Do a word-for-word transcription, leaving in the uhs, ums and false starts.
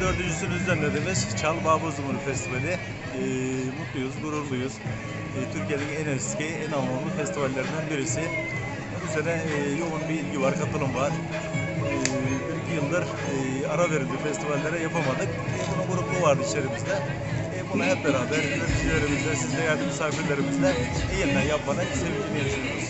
dördüncüsünü düzenlediğimiz Çal Babuzumur Festivali. E, mutluyuz, gururluyuz. E, Türkiye'nin en eski, en anlamlı festivallerinden birisi. Bu sene e, yoğun bir ilgi var, katılım var. E, bir iki yıldır e, ara verildi, festivallere yapamadık. E, bunun gruplu vardı içerimizde. E, bunu hep beraber yöneticilerimizle, siz değerli misafirlerimizle yeniden yapmanın sevincini yaşıyoruz.